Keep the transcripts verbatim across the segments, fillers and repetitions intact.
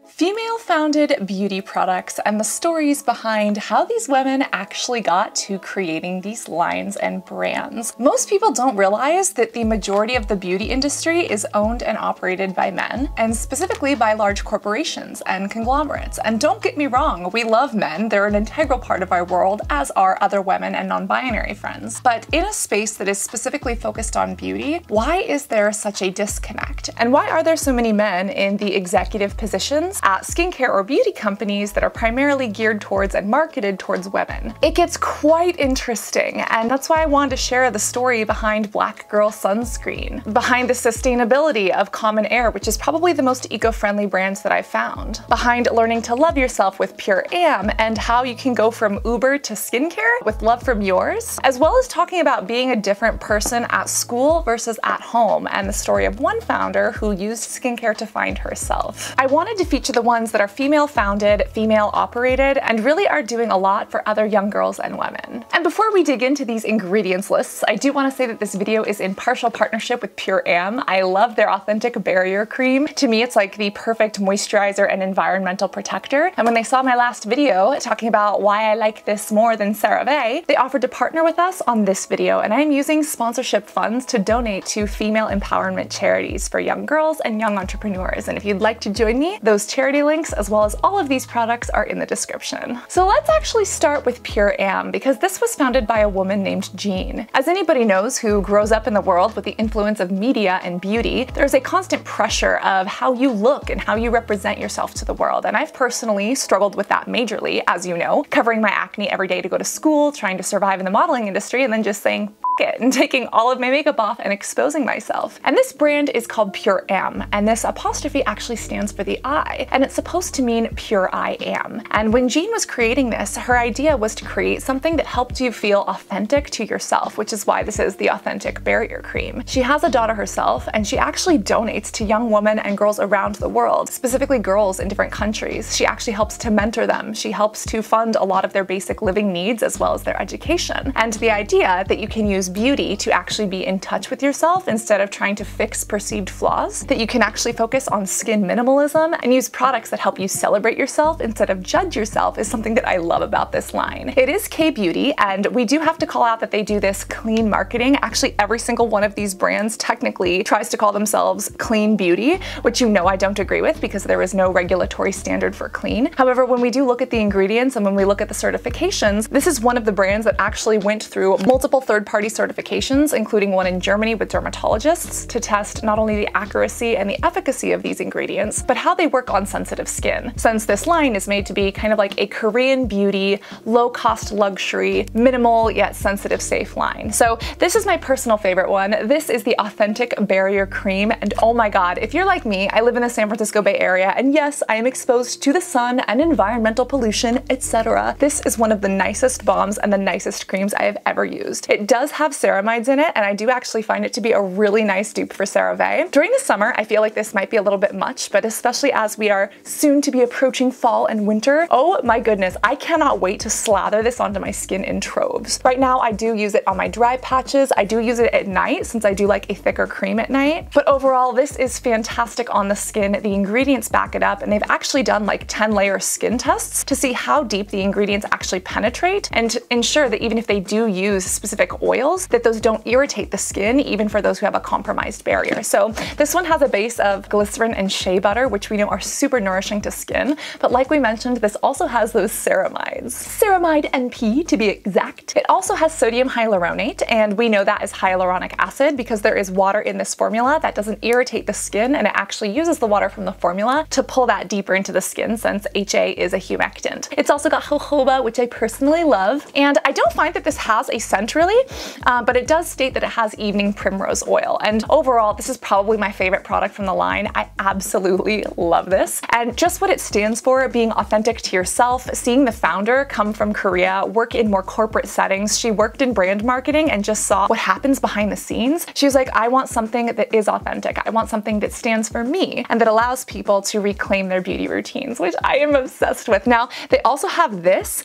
Female-founded beauty products and the stories behind how these women actually got to creating these lines and brands. Most people don't realize that the majority of the beauty industry is owned and operated by men, and specifically by large corporations and conglomerates. And don't get me wrong, we love men, they're an integral part of our world, as are other women and non-binary friends. But in a space that is specifically focused on beauty, why is there such a disconnect? And why are there so many men in the executive positions at skincare or beauty companies that are primarily geared towards and marketed towards women? It gets quite interesting, and that's why I wanted to share the story behind Black Girl Sunscreen, behind the sustainability of Common Air, which is probably the most eco-friendly brands that I've found, behind learning to love yourself with Pure Am and how you can go from Uber to skincare with love from yours, as well as talking about being a different person at school versus at home and the story of one founder who used skincare to find herself. I wanted to feature the ones that are female-founded, female-operated, and really are doing a lot for other young girls and women. And before we dig into these ingredients lists, I do want to say that this video is in partial partnership with Pure Am. I love their Authentic Barrier Cream. To me, it's like the perfect moisturizer and environmental protector. And when they saw my last video talking about why I like this more than CeraVe, they offered to partner with us on this video, and I'm using sponsorship funds to donate to female empowerment charities for young girls and young entrepreneurs. And if you'd like to join me, those charity links as well as all of these products are in the description. So let's actually start with Pure Am, because this was founded by a woman named Jean. As anybody knows who grows up in the world with the influence of media and beauty, there's a constant pressure of how you look and how you represent yourself to the world. And I've personally struggled with that majorly, as you know, covering my acne every day to go to school, trying to survive in the modeling industry, and then just saying it and taking all of my makeup off and exposing myself. And this brand is called Pure Am, and this apostrophe actually stands for the I, and it's supposed to mean pure I am. And when Jean was creating this, her idea was to create something that helped you feel authentic to yourself, which is why this is the Authentic Barrier Cream. She has a daughter herself, and she actually donates to young women and girls around the world, specifically girls in different countries. She actually helps to mentor them. She helps to fund a lot of their basic living needs as well as their education. And the idea that you can use beauty to actually be in touch with yourself instead of trying to fix perceived flaws, that you can actually focus on skin minimalism and use products that help you celebrate yourself instead of judge yourself, is something that I love about this line. It is K-beauty, and we do have to call out that they do this clean marketing. Actually, every single one of these brands technically tries to call themselves clean beauty, which you know I don't agree with because there is no regulatory standard for clean. However, when we do look at the ingredients and when we look at the certifications, this is one of the brands that actually went through multiple third-party certifications, including one in Germany with dermatologists, to test not only the accuracy and the efficacy of these ingredients, but how they work on sensitive skin. Since this line is made to be kind of like a Korean beauty, low-cost luxury, minimal yet sensitive safe line. So this is my personal favorite one. This is the Authentic Barrier Cream, and oh my god, if you're like me, I live in the San Francisco Bay Area, and yes, I am exposed to the sun and environmental pollution, et cetera. This is one of the nicest balms and the nicest creams I have ever used. It does have ceramides in it, and I do actually find it to be a really nice dupe for CeraVe. During the summer, I feel like this might be a little bit much, but especially as we are soon to be approaching fall and winter, oh my goodness, I cannot wait to slather this onto my skin in troves. Right now, I do use it on my dry patches. I do use it at night since I do like a thicker cream at night, but overall, this is fantastic on the skin. The ingredients back it up, and they've actually done like ten layer skin tests to see how deep the ingredients actually penetrate and to ensure that even if they do use specific oils, that those don't irritate the skin, even for those who have a compromised barrier. So this one has a base of glycerin and shea butter, which we know are super nourishing to skin, but like we mentioned, this also has those ceramides. Ceramide N P to be exact. It also has sodium hyaluronate, and we know that is hyaluronic acid because there is water in this formula that doesn't irritate the skin, and it actually uses the water from the formula to pull that deeper into the skin since H A is a humectant. It's also got jojoba, which I personally love, and I don't find that this has a scent really, um, but it does state that it has evening primrose oil, and overall this is probably my favorite product from the line. I absolutely love this, and just what it stands for, being authentic to yourself, seeing the founder come from Korea, work in more corporate settings. She worked in brand marketing and just saw what happens behind the scenes. She was like, I want something that is authentic. I want something that stands for me and that allows people to reclaim their beauty routines, which I am obsessed with. Now, they also have this.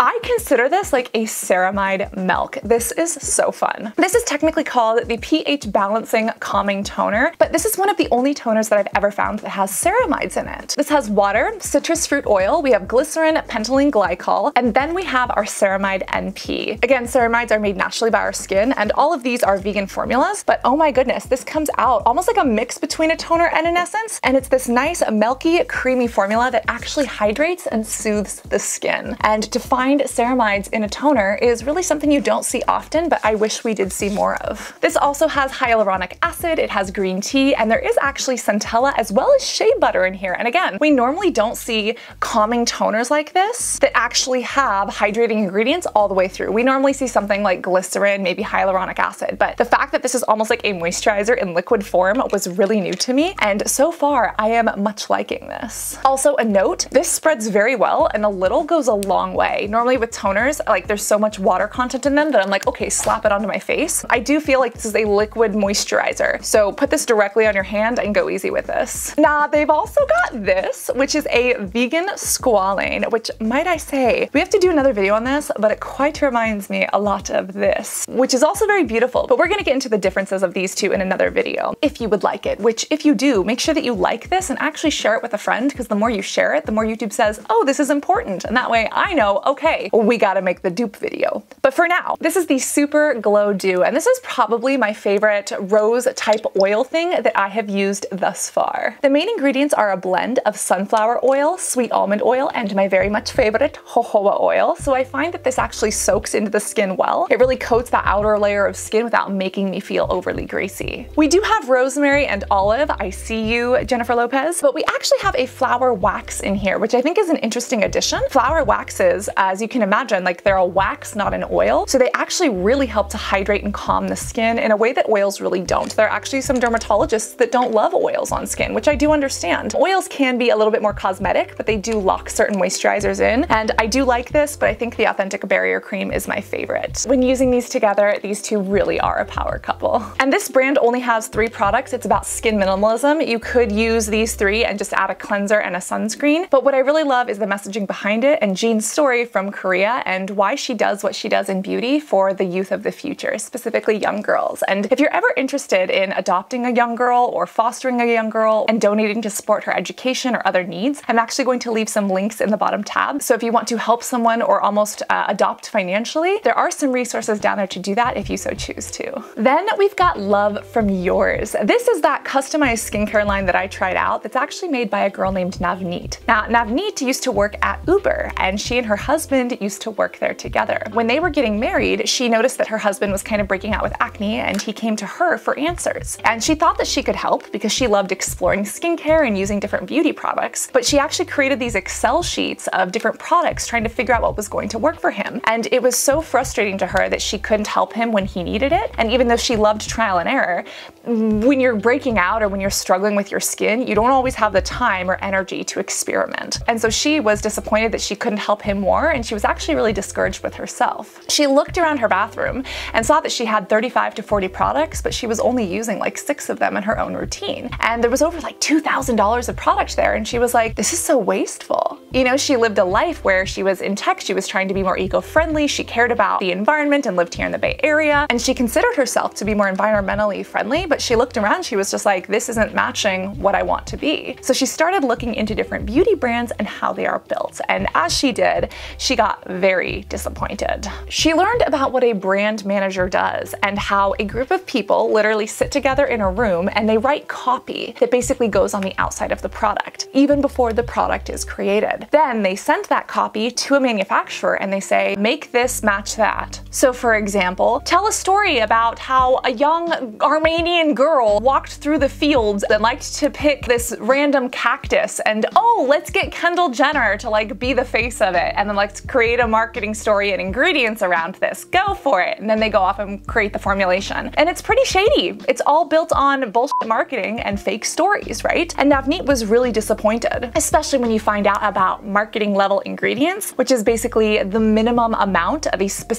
I consider this like a ceramide milk. This is so fun. This is technically called the pH Balancing Calming Toner, but this is one of the only toners that I've ever found that has ceramides in it. This has water, citrus fruit oil, we have glycerin, pentylene glycol, and then we have our ceramide N P. Again, ceramides are made naturally by our skin, and all of these are vegan formulas, but oh my goodness, this comes out almost like a mix between a toner and an essence, and it's this nice, milky, creamy formula that actually hydrates and soothes the skin. And to find ceramides in a toner is really something you don't see often, but I wish we did see more of. This also has hyaluronic acid, it has green tea, and there is actually centella as well as shea butter in here. And again, we normally don't see calming toners like this that actually have hydrating ingredients all the way through. We normally see something like glycerin, maybe hyaluronic acid, but the fact that this is almost like a moisturizer in liquid form was really new to me, and so far I am much liking this. Also a note, this spreads very well and a little goes a long way. Normally with toners, like there's so much water content in them that I'm like, okay, slap it onto my face. I do feel like this is a liquid moisturizer, so put this directly on your hand and go easy with this. Now they've also got this, which is a vegan squalane, which might I say, we have to do another video on this, but it quite reminds me a lot of this, which is also very beautiful, but we're gonna get into the differences of these two in another video, if you would like it, which if you do, make sure that you like this and actually share it with a friend, because the more you share it, the more YouTube says, oh, this is important, and that way I know, okay, we gotta make the dupe video. But for now, this is the Super Glow Dew, and this is probably my favorite rose type oil thing that I have used thus far. The main ingredients are a blend of sunflower oil, sweet almond oil, and my very much favorite jojoba oil, so I find that this actually soaks into the skin well. It really coats that outer layer of skin without making me feel overly greasy. We do have rosemary and olive, I see you, Jennifer Lopez, but we actually have a flower wax in here, which I think is an interesting addition. Flower waxes, as you can imagine, like they're a wax, not an oil, so they actually really help to hydrate and calm the skin in a way that oils really don't. There are actually some dermatologists that don't love oils on skin, which I do understand. Oils can be a little bit more cosmetic, but they do lock certain moisturizers in, and I do like this, but I think the Authentic Barrier Cream is my favorite. When using these together, these two really are a power couple. And this brand only has three products. It's about skin minimalism. You could use these three and just add a cleanser and a sunscreen, but what I really love is the messaging behind it and Jean's story from Korea and why she does what she does in beauty for the youth of the future, specifically young girls. And if you're ever interested in adopting a young girl or fostering a young girl and donating to support her education or other needs, I'm actually going to leave some links in the bottom tab. So if you want to help someone or almost uh, adopt financially, there are some resources down there to do that if you so choose to. Then we've got Love From Yours. This is that customized skincare line that I tried out that's actually made by a girl named Navneet. Now, Navneet used to work at Uber, and she and her husband used to work there together. When they were getting married, she noticed that her husband was kind of breaking out with acne, and he came to her for answers. And she thought that she could help because she loved exploring skincare and using different beauty products, but she actually created these Excel sheets of different products trying to figure out what was going to work for him. And it was so frustrating to her that she couldn't help him when he needed it. And even though she loved trial and error, when you're breaking out or when you're struggling with your skin, you don't always have the time or energy to experiment. And so she was disappointed that she couldn't help him more, and she was actually really discouraged with herself. She looked around her bathroom and saw that she had thirty-five to forty products, but she was only using like six of them in her own routine. And there was over like two thousand dollars of product there, and she was like, this is so wasteful. You know, she lived a life where she was in tech, she was trying to be more eco-friendly, she cared about the environment and lived here in the Bay Area, and she considered herself to be more environmentally friendly, but she looked around, she was just like, this isn't matching what I want to be. So she started looking into different beauty brands and how they are built, and as she did, she got very disappointed. She learned about what a brand manager does and how a group of people literally sit together in a room and they write copy that basically goes on the outside of the product, even before the product is created. Then they send that copy to a manufacturer and they say, make this match that. So for example, tell a story about how a young Armenian girl walked through the fields and liked to pick this random cactus, and oh, let's get Kendall Jenner to like be the face of it, and then let's create a marketing story and ingredients around this. Go for it. And then they go off and create the formulation. And it's pretty shady. It's all built on bullshit marketing and fake stories, right? And Navneet was really disappointed, especially when you find out about marketing level ingredients, which is basically the minimum amount of a specific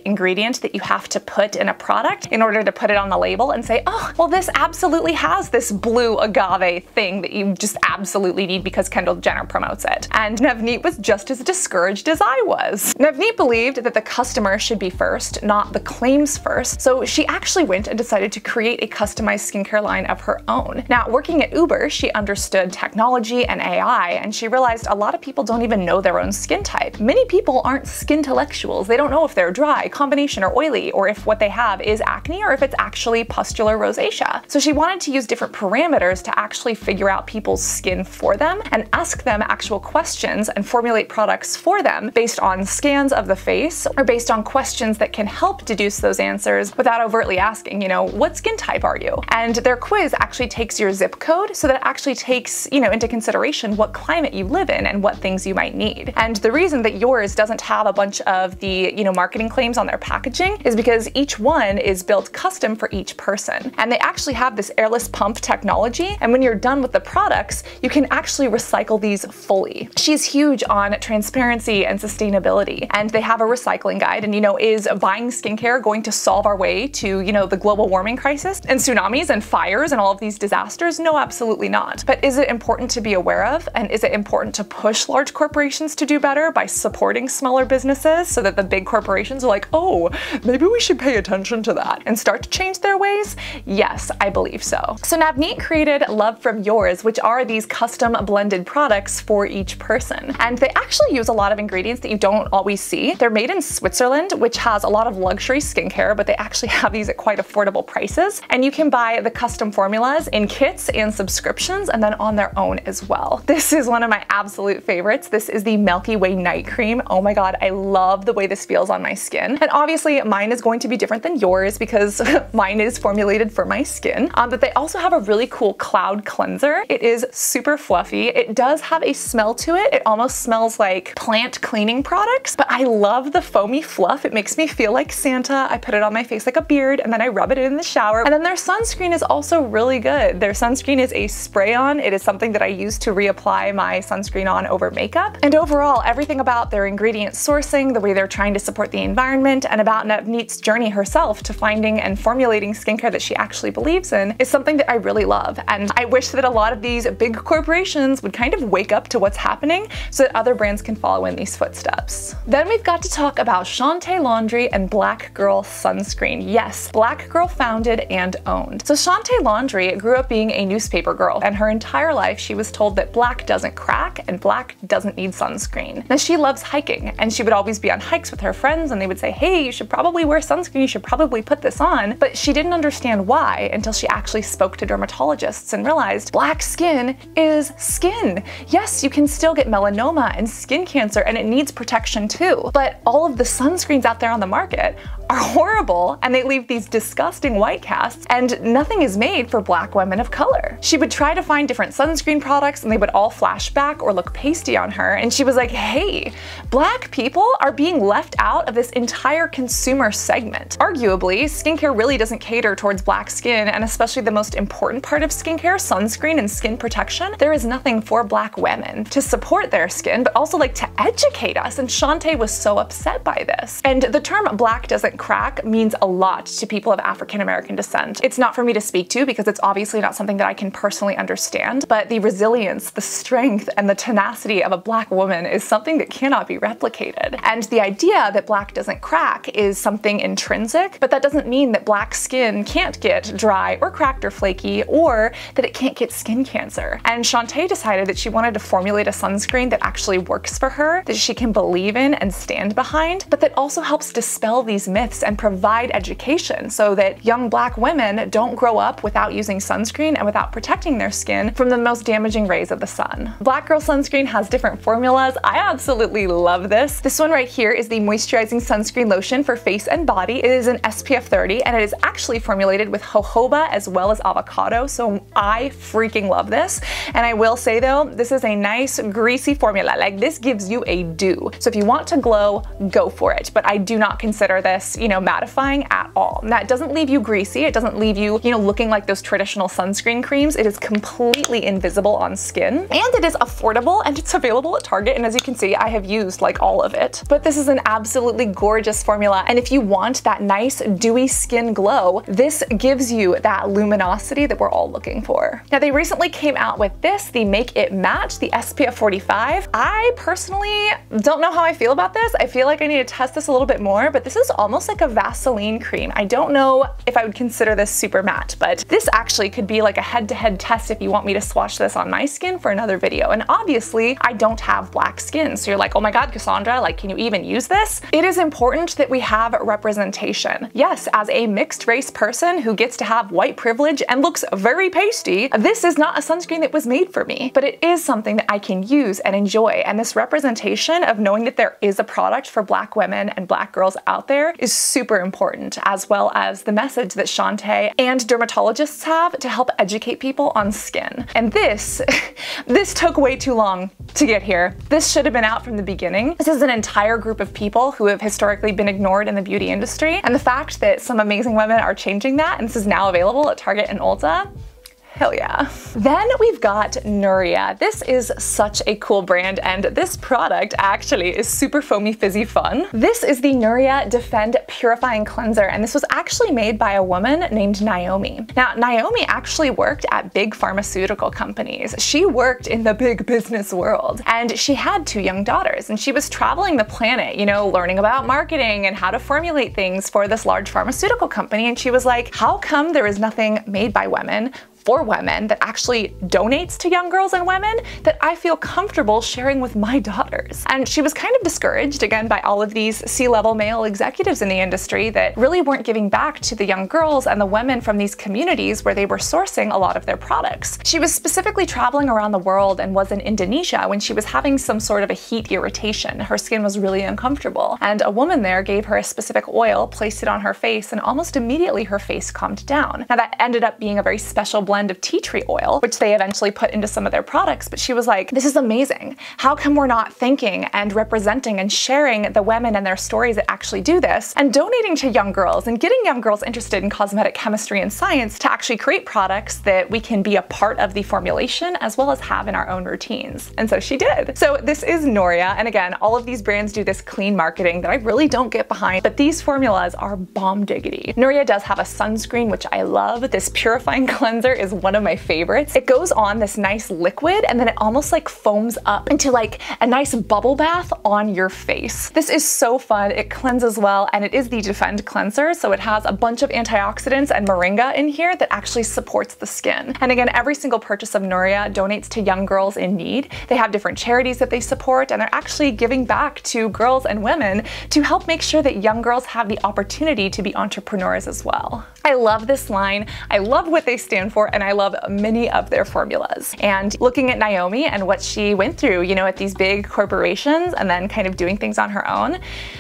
ingredient that you have to put in a product in order to put it on the label and say, oh, well, this absolutely has this blue agave thing that you just absolutely need because Kendall Jenner promotes it. And Navneet was just as discouraged as I was. Navneet believed that the customer should be first, not the claims first, so she actually went and decided to create a customized skincare line of her own. Now, working at Uber, she understood technology and A I, and she realized a lot of people don't even know their own skin type. Many people aren't skintellectuals. They don't know if they're dry, combination, or oily, or if what they have is acne, or if it's actually pustular rosacea. So she wanted to use different parameters to actually figure out people's skin for them and ask them actual questions and formulate products for them based on scans of the face or based on questions that can help deduce those answers without overtly asking, you know, what skin type are you? And their quiz actually takes your zip code, so that it actually takes, you know, into consideration what climate you live in and what things you might need. And the reason that yours doesn't have a bunch of the, you know, marketing claims on their packaging is because each one is built custom for each person. And they actually have this airless pump technology, and when you're done with the products, you can actually recycle these fully. She's huge on transparency and sustainability, and they have a recycling guide. And you know, is buying skincare going to solve our way to, you know, the global warming crisis and tsunamis and fires and all of these disasters? No, absolutely not. But is it important to be aware of? And is it important to push large corporations to do better by supporting smaller businesses so that the big corporations are like, oh, maybe we should pay attention to that and start to change their ways? Yes, I believe so. So Navneet created Love From Yours, which are these custom blended products for each person. And they actually use a lot of ingredients that you don't always see. They're made in Switzerland, which has a lot of luxury skincare, but they actually have these at quite affordable prices. And you can buy the custom formulas in kits and subscriptions and then on their own as well. This is one of my absolute favorites. This is the Milky Way Night Cream. Oh my god, I love the way this feels on my skin. And obviously mine is going to be different than yours because mine is formulated for my skin. Um, but they also have a really cool cloud cleanser. It is super fluffy. It does have a smell to it. It almost smells like plant cleaning products, but I love the foamy fluff. It makes me feel like Santa. I put it on my face like a beard and then I rub it in the shower. And then their sunscreen is also really good. Their sunscreen is a spray-on. It is something that I use to reapply my sunscreen on over makeup. And overall, everything about their ingredient sourcing, the way they're trying to support the environment, and about Navneet's journey herself to finding and formulating skincare that she actually believes in is something that I really love. And I wish that a lot of these big corporations would kind of wake up to what's happening so that other brands can follow in these footsteps. Then we've got to talk about Shantay Laundry and Black Girl Sunscreen. Yes, Black Girl founded and owned. So Shantay Laundry grew up being a newspaper girl, and her entire life she was told that black doesn't crack and black doesn't need sunscreen. Now she loves hiking, and she would always be on hikes with her friends and they would say, hey, you should probably wear sunscreen, you should probably put this on. But she didn't understand why until she actually spoke to dermatologists and realized black skin is skin. Yes, you can still get melanoma and skin cancer and it needs protection too, but all of the sunscreens out there on the market are horrible and they leave these disgusting white casts, and nothing is made for black women of color. She would try to find different sunscreen products and they would all flash back or look pasty on her, and she was like, hey, black people are being left out of this entire consumer segment. Arguably, skincare really doesn't cater towards black skin, and especially the most important part of skincare, sunscreen and skin protection, there is nothing for black women to support their skin, but also like to educate us, and Shantay was so upset by this. And the term black doesn't crack means a lot to people of African American descent. It's not for me to speak to because it's obviously not something that I can personally understand, but the resilience, the strength, and the tenacity of a black woman is something that cannot be replicated. And the idea that black doesn't crack is something intrinsic, but that doesn't mean that black skin can't get dry or cracked or flaky, or that it can't get skin cancer. And Shantay decided that she wanted to formulate a sunscreen that actually works for her, that she can believe in and stand behind, but that also helps dispel these myths and provide education so that young black women don't grow up without using sunscreen and without protecting their skin from the most damaging rays of the sun. Black Girl Sunscreen has different formulas. I absolutely love this. This one right here is the moisturizing sunscreen lotion for face and body. It is an S P F thirty and it is actually formulated with jojoba as well as avocado, so I freaking love this. And I will say though, this is a nice greasy formula. Like, this gives you a dew. So if you want to glow, go for it. But I do not consider this, you know, mattifying at all. And that doesn't leave you greasy. It doesn't leave you, you know, looking like those traditional sunscreen creams. It is completely invisible on skin, and it is affordable, and it's available at Target. And as you can see, I have used like all of it. But this is an absolutely gorgeous this formula, and if you want that nice dewy skin glow, this gives you that luminosity that we're all looking for. Now, they recently came out with this, the Make It Matte, the S P F forty-five. I personally don't know how I feel about this. I feel like I need to test this a little bit more, but this is almost like a Vaseline cream. I don't know if I would consider this super matte, but this actually could be like a head-to-head test if you want me to swatch this on my skin for another video. And obviously, I don't have black skin, so you're like, oh my god, Cassandra, like, can you even use this? It is important that we have representation. Yes, as a mixed race person who gets to have white privilege and looks very pasty, this is not a sunscreen that was made for me, but it is something that I can use and enjoy. And this representation of knowing that there is a product for black women and black girls out there is super important, as well as the message that Shantae and dermatologists have to help educate people on skin. And this, this took way too long to get here. This should have been out from the beginning. This is an entire group of people who have historically been ignored in the beauty industry, and the fact that some amazing women are changing that and this is now available at Target and Ulta, hell yeah. Then we've got Nuria. This is such a cool brand, and this product actually is super foamy fizzy fun. This is the Nuria Defend Purifying Cleanser, and this was actually made by a woman named Naomi. Now, Naomi actually worked at big pharmaceutical companies. She worked in the big business world, and she had two young daughters, and she was traveling the planet, you know, learning about marketing and how to formulate things for this large pharmaceutical company, and she was like, how come there is nothing made by women for women that actually donates to young girls and women that I feel comfortable sharing with my daughters? And she was kind of discouraged again by all of these C-level male executives in the industry that really weren't giving back to the young girls and the women from these communities where they were sourcing a lot of their products. She was specifically traveling around the world and was in Indonesia when she was having some sort of a heat irritation. Her skin was really uncomfortable, and a woman there gave her a specific oil, placed it on her face, and almost immediately her face calmed down. Now, that ended up being a very special blend blend of tea tree oil, which they eventually put into some of their products, but she was like, this is amazing. How come we're not thinking and representing and sharing the women and their stories that actually do this, and donating to young girls and getting young girls interested in cosmetic chemistry and science to actually create products that we can be a part of the formulation as well as have in our own routines. And so she did. So this is Nuria, and again, all of these brands do this clean marketing that I really don't get behind, but these formulas are bomb diggity. Nuria does have a sunscreen, which I love. This purifying cleanser is one of my favorites. It goes on this nice liquid and then it almost like foams up into like a nice bubble bath on your face. This is so fun. It cleanses well, and it is the Defend cleanser, so it has a bunch of antioxidants and moringa in here that actually supports the skin. And again, every single purchase of Nuria donates to young girls in need. They have different charities that they support, and they're actually giving back to girls and women to help make sure that young girls have the opportunity to be entrepreneurs as well. I love this line. I love what they stand for, and I love many of their formulas. And looking at Naomi and what she went through, you know, at these big corporations and then kind of doing things on her own,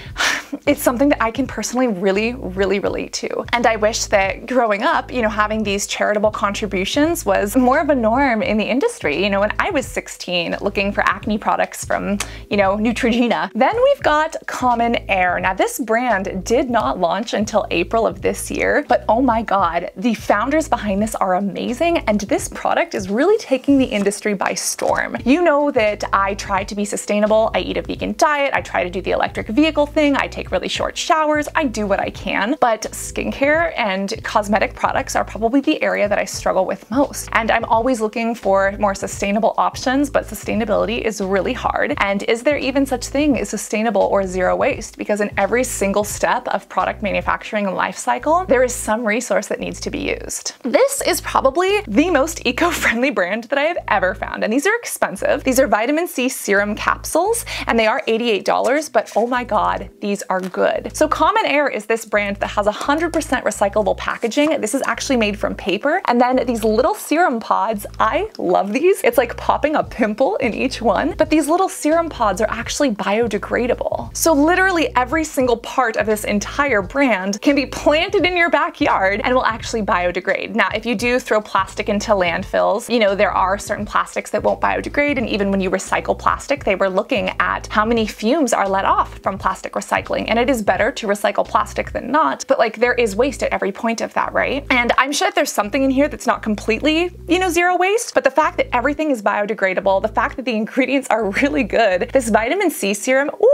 it's something that I can personally really, really relate to. And I wish that growing up, you know, having these charitable contributions was more of a norm in the industry. You know, when I was sixteen, looking for acne products from, you know, Neutrogena. Then we've got Common Air. Now, this brand did not launch until April of this year, but oh my god, the founders behind this are amazing, and this product is really taking the industry by storm. You know that I try to be sustainable. I eat a vegan diet. I try to do the electric vehicle thing. I take really short showers. I do what I can, but skincare and cosmetic products are probably the area that I struggle with most. And I'm always looking for more sustainable options, but sustainability is really hard. And is there even such thing as sustainable or zero waste? Because in every single step of product manufacturing and life cycle, there is some resource that needs to be used. This is probably the most eco-friendly brand that I have ever found. And these are expensive. These are vitamin C serum capsules, and they are eighty-eight dollars, but oh my god, these are good. So Common Air is this brand that has one hundred percent recyclable packaging. This is actually made from paper. And then these little serum pods, I love these. It's like popping a pimple in each one, but these little serum pods are actually biodegradable. So literally every single part of this entire brand can be planted in your backyard and will actually biodegrade. Now, if you do throw plastic into landfills, you know, there are certain plastics that won't biodegrade, and even when you recycle plastic, they were looking at how many fumes are let off from plastic recycling, and it is better to recycle plastic than not, but like there is waste at every point of that, right? And I'm sure that there's something in here that's not completely, you know, zero waste, but the fact that everything is biodegradable, the fact that the ingredients are really good, this vitamin C serum, ooh,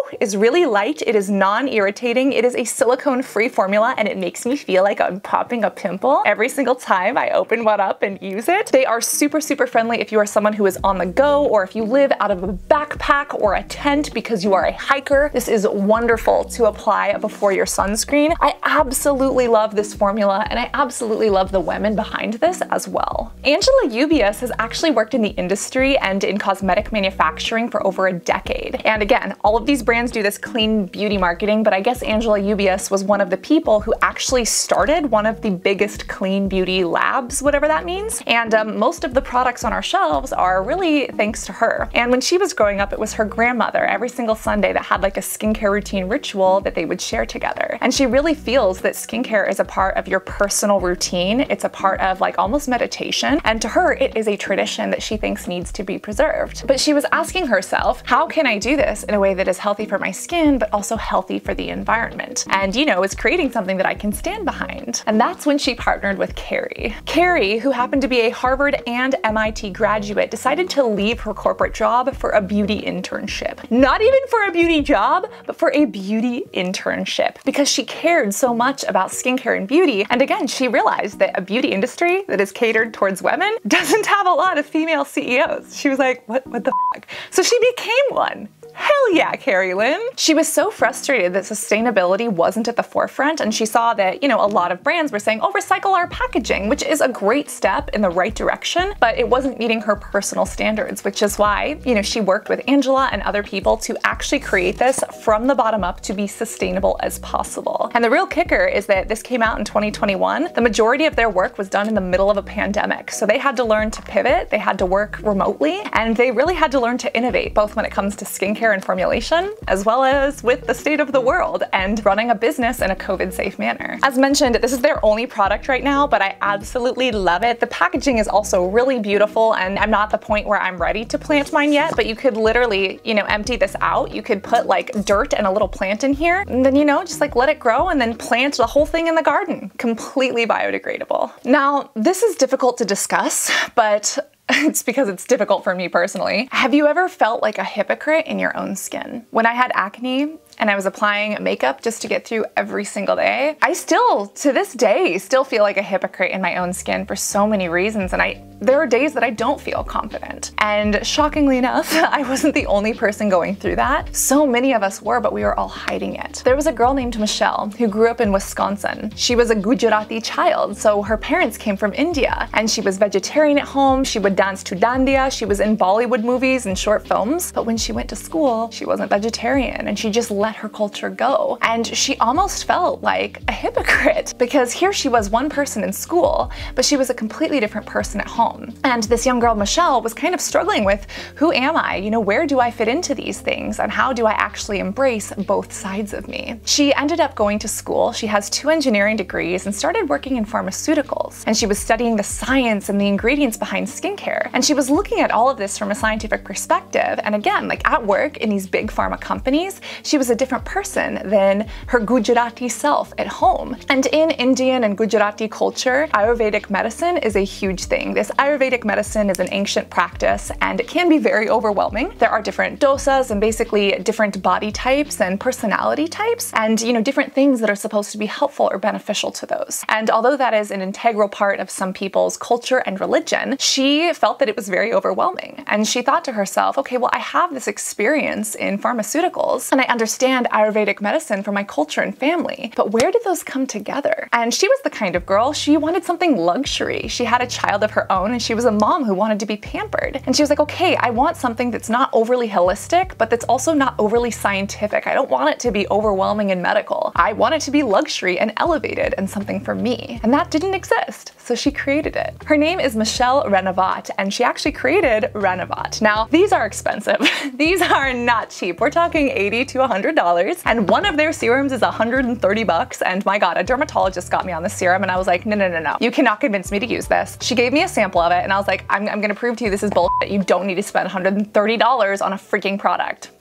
is really light, it is non-irritating, it is a silicone-free formula, and it makes me feel like I'm popping a pimple every single time I open one up and use it. They are super, super friendly if you are someone who is on the go, or if you live out of a backpack or a tent because you are a hiker. This is wonderful to apply before your sunscreen. I absolutely love this formula, and I absolutely love the women behind this as well. Angela Ubias has actually worked in the industry and in cosmetic manufacturing for over a decade. And again, all of these brands do this clean beauty marketing, but I guess Angela Ubias was one of the people who actually started one of the biggest clean beauty labs, whatever that means. And um, most of the products on our shelves are really thanks to her. And when she was growing up, it was her grandmother every single Sunday that had like a skincare routine ritual that they would share together. And she really feels that skincare is a part of your personal routine. It's a part of like almost meditation. And to her, it is a tradition that she thinks needs to be preserved. But she was asking herself, how can I do this in a way that is healthy for my skin, but also healthy for the environment? And you know, is creating something that I can stand behind. And that's when she partnered with Carrie. Carrie, who happened to be a Harvard and M I T graduate, decided to leave her corporate job for a beauty internship. Not even for a beauty job, but for a beauty internship, because she cared so much about skincare and beauty. And again, she realized that a beauty industry that is catered towards women doesn't have a lot of female C E Os. She was like, what, what the fuck? So she became one. Hell yeah, Carrie Lynn. She was so frustrated that sustainability wasn't at the forefront, and she saw that, you know, a lot of brands were saying, oh, recycle our packaging, which is a great step in the right direction, but it wasn't meeting her personal standards, which is why, you know, she worked with Angela and other people to actually create this from the bottom up to be sustainable as possible. And the real kicker is that this came out in twenty twenty-one. The majority of their work was done in the middle of a pandemic, so they had to learn to pivot, they had to work remotely, and they really had to learn to innovate, both when it comes to skincare and formulation, as well as with the state of the world and running a business in a COVID-safe manner. As mentioned, this is their only product right now, but I absolutely love it. The packaging is also really beautiful, and I'm not at the point where I'm ready to plant mine yet, but you could literally, you know, empty this out. You could put like dirt and a little plant in here, and then, you know, just like let it grow and then plant the whole thing in the garden. Completely biodegradable. Now, this is difficult to discuss, but it's because it's difficult for me personally. Have you ever felt like a hypocrite in your own skin? When I had acne and I was applying makeup just to get through every single day, I still, to this day, still feel like a hypocrite in my own skin for so many reasons, and I there are days that I don't feel confident. And shockingly enough, I wasn't the only person going through that. So many of us were, but we were all hiding it. There was a girl named Michelle who grew up in Wisconsin. She was a Gujarati child, so her parents came from India, and she was vegetarian at home. She would dance to dandiya. She was in Bollywood movies and short films, but when she went to school, she wasn't vegetarian, and she just let her culture go. And she almost felt like a hypocrite, because here she was one person in school, but she was a completely different person at home. And this young girl, Michelle, was kind of struggling with, who am I? You know, where do I fit into these things? And how do I actually embrace both sides of me? She ended up going to school. She has two engineering degrees and started working in pharmaceuticals. And she was studying the science and the ingredients behind skincare. And she was looking at all of this from a scientific perspective. And again, like at work in these big pharma companies, she was a different person than her Gujarati self at home. And in Indian and Gujarati culture, Ayurvedic medicine is a huge thing. This Ayurvedic medicine is an ancient practice, and it can be very overwhelming. There are different dosas and basically different body types and personality types, and you know, different things that are supposed to be helpful or beneficial to those. And although that is an integral part of some people's culture and religion, she felt that it was very overwhelming. And she thought to herself, okay, well, I have this experience in pharmaceuticals, and I understand Ayurvedic medicine from my culture and family, but where did those come together? And she was the kind of girl, she wanted something luxury. She had a child of her own, and she was a mom who wanted to be pampered. And she was like, okay, I want something that's not overly holistic, but that's also not overly scientific. I don't want it to be overwhelming and medical. I want it to be luxury and elevated and something for me. And that didn't exist, so she created it. Her name is Michelle Renovat, and she actually created Renovat. Now, these are expensive. These are not cheap. We're talking eighty to one hundred dollars, and one of their serums is one hundred thirty bucks, and my god, a dermatologist got me on this serum, and I was like, no, no, no, no. You cannot convince me to use this. She gave me a sample of it, and I was like, I'm, I'm gonna prove to you this is bullshit. You don't need to spend one hundred thirty dollars on a freaking product.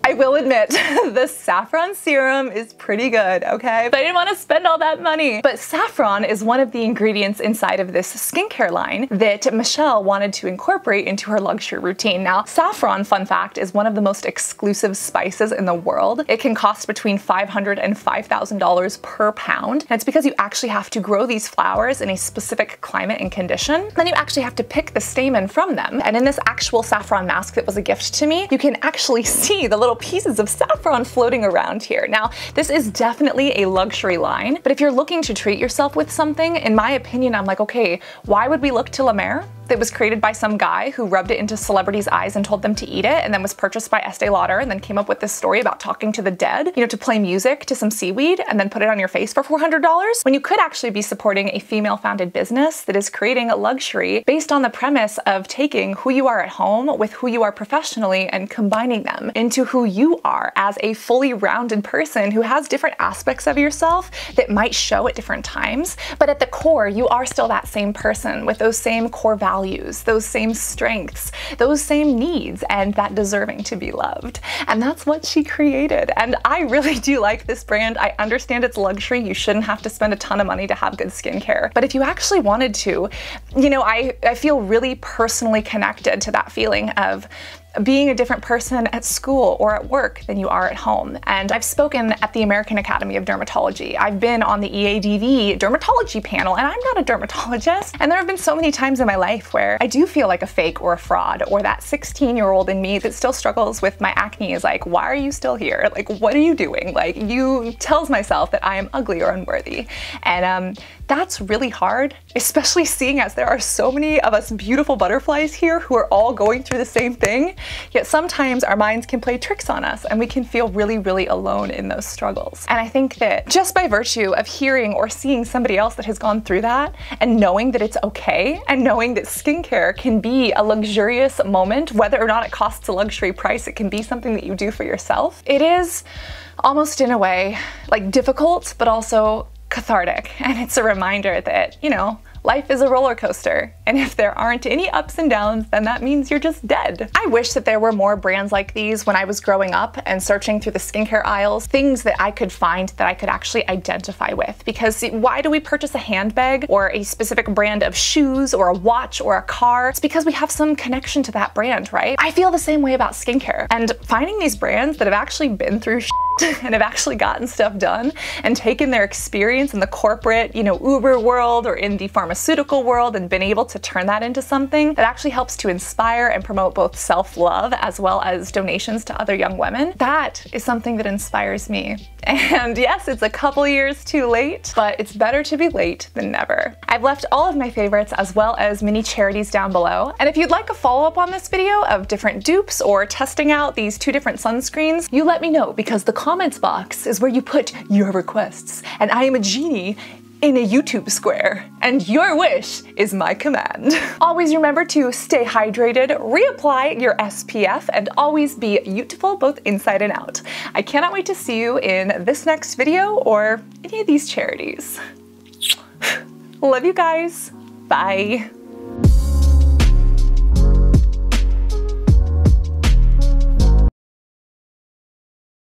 I will admit, the saffron serum is pretty good, okay? But I didn't want to spend all that money. But saffron is one of the ingredients inside of this skincare line that Michelle wanted to incorporate into her luxury routine. Now, saffron, fun fact, is one of the most exclusive spices in the world. It can cost between five hundred dollars and five thousand dollars per pound. And it's because you actually have to grow these flowers in a specific climate and condition. Then you actually have to pick the stamen from them. And in this actual saffron mask that was a gift to me, you can actually see the little pieces of saffron floating around here. Now, this is definitely a luxury line, but if you're looking to treat yourself with something, in my opinion, I'm like, okay, why would we look to La Mer? That was created by some guy who rubbed it into celebrities' eyes and told them to eat it, and then was purchased by Estee Lauder, and then came up with this story about talking to the dead, you know, to play music to some seaweed and then put it on your face for four hundred dollars, when you could actually be supporting a female-founded business that is creating a luxury based on the premise of taking who you are at home with who you are professionally and combining them into who you are as a fully rounded person who has different aspects of yourself that might show at different times, but at the core, you are still that same person with those same core values values, those same strengths, those same needs, and that deserving to be loved. And that's what she created. And I really do like this brand. I understand it's luxury. You shouldn't have to spend a ton of money to have good skincare. But if you actually wanted to, you know, I, I feel really personally connected to that feeling of being a different person at school or at work than you are at home. And I've spoken at the American Academy of Dermatology. I've been on the E A D V dermatology panel, and I'm not a dermatologist. And there have been so many times in my life where I do feel like a fake or a fraud, or that sixteen year old in me that still struggles with my acne is like, why are you still here? Like, what are you doing? Like, you tells myself that I am ugly or unworthy. And um, that's really hard, especially seeing as there are so many of us beautiful butterflies here who are all going through the same thing. Yet sometimes our minds can play tricks on us and we can feel really, really alone in those struggles. And I think that just by virtue of hearing or seeing somebody else that has gone through that and knowing that it's okay, and knowing that skincare can be a luxurious moment, whether or not it costs a luxury price, it can be something that you do for yourself. It is almost in a way like difficult, but also cathartic. And it's a reminder that, you know, life is a roller coaster, and if there aren't any ups and downs, then that means you're just dead. I wish that there were more brands like these when I was growing up and searching through the skincare aisles, things that I could find that I could actually identify with. Because why do we purchase a handbag or a specific brand of shoes or a watch or a car? It's because we have some connection to that brand, right? I feel the same way about skincare, and finding these brands that have actually been through shit and have actually gotten stuff done and taken their experience in the corporate, you know, Uber world or in the pharmaceutical world and been able to turn that into something that actually helps to inspire and promote both self-love as well as donations to other young women. That is something that inspires me. And yes, it's a couple years too late, but it's better to be late than never. I've left all of my favorites as well as mini charities down below. And if you'd like a follow-up on this video of different dupes or testing out these two different sunscreens, you let me know, because the comments box is where you put your requests, and I am a genie in a YouTube square, and your wish is my command. Always remember to stay hydrated, reapply your S P F, and always be beautiful both inside and out. I cannot wait to see you in this next video or any of these charities. Love you guys. Bye.